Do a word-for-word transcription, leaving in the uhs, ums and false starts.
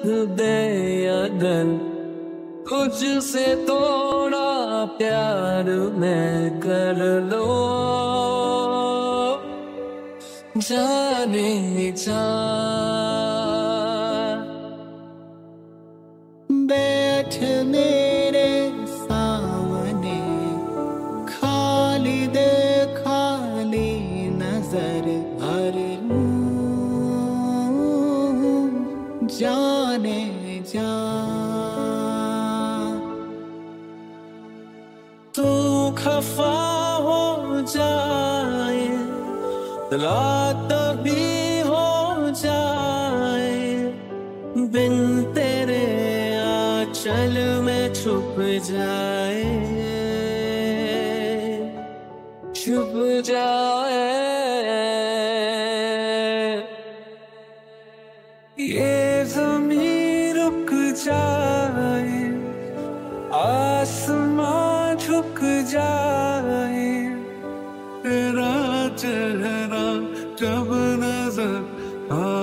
दे या दिल, तुझसे थोड़ा प्यार मैं कर लो जाने जा। बैठ मेरे सामने, खाली दे खाली नजर भर लूं जाने जा। तू खफा हो जाए, रात भी हो जाए, बिन तेरे आंचल में छुप जाए, छुप जाए। ये ज़मीं रुक जाए, आसमां झुक जाए, तेरा चेहरा जब नजर आ